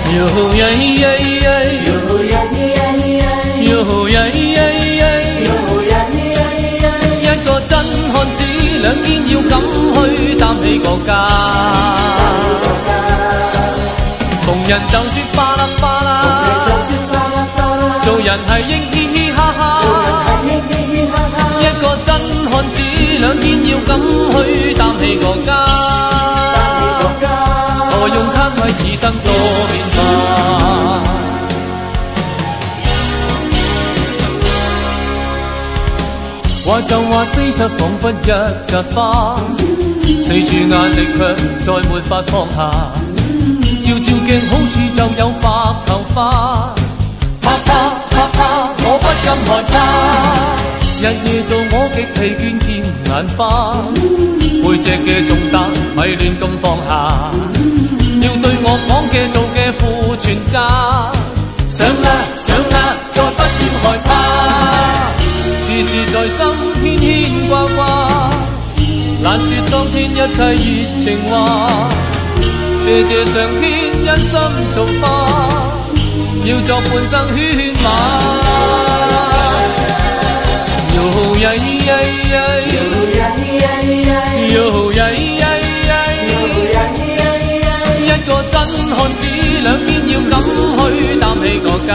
哟耶耶耶，哟耶耶耶，哟耶耶耶，哟耶耶耶，一個真漢子，兩肩要敢去擔起個家。逢人就說花啦花啦，做人係應嘻嘻哈哈。一個真漢子，兩肩要敢去擔起個家。何用貪為此生多變化？話就話40彷彿一扎花，四處壓力卻再沒法放下。照照鏡好似就有白頭髮，啪啪啪啪，我不禁害怕。日夜做我極疲倦見眼花，背脊嘅重擔咪亂咁放下。要對我講嘅做嘅負全責，想啦想啦，再不要害怕，事事在心牽牽掛掛，難說當天一切熱情話，謝謝上天因心造化，要作半生喧馬。喲耶耶耶，喲耶耶耶，喲耶耶耶，一個真漢子，兩肩要敢去擔起個家。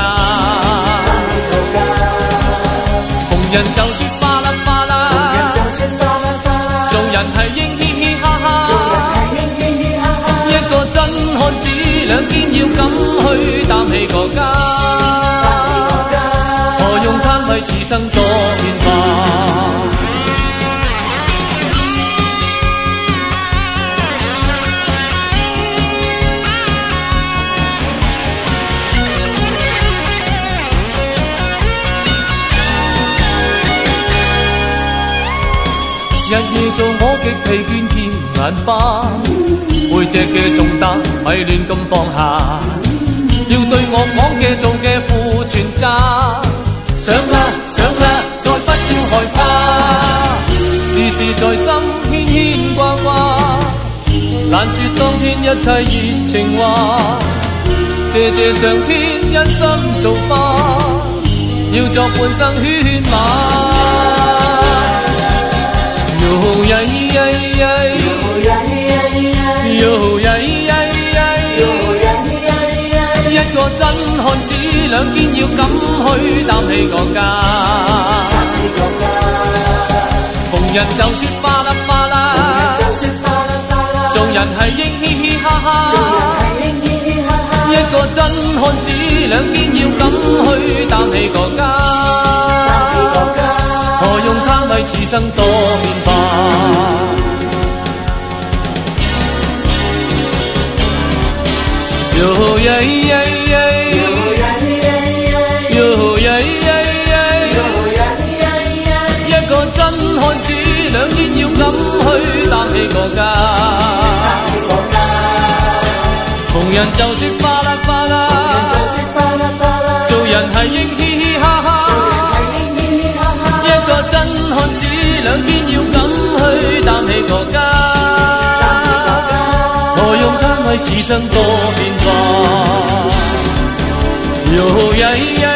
逢人就說花啦花啦，做人係應嘻嘻哈哈。一個真漢子，兩肩要敢去擔起個家。何用貪為此生多變化？日夜做我極疲倦見眼花，背脊嘅重擔咪亂咁放下，要對我講嘅做嘅負全責。想啦想啦，再不要害怕，事事在心牽牽掛掛，難說當天一切熱情話，謝謝上天因心造化，要作半生喧馬。喲耶耶耶，喲耶耶耶，喲耶耶耶，一個真漢子，兩肩要敢去擔起個家。逢人就說花啦花啦，做人係應嘻嘻哈哈。一個真漢子，兩肩要敢去擔起個家。何用貪為此生多變化？喲耶耶耶，喲耶耶耶，一個真漢子，兩肩要敢去擔起個家。逢人就說花啦花啦，做人係應嘻嘻哈哈。真漢子，兩肩要敢去擔起個家。何用貪為此生多變化？喲耶耶。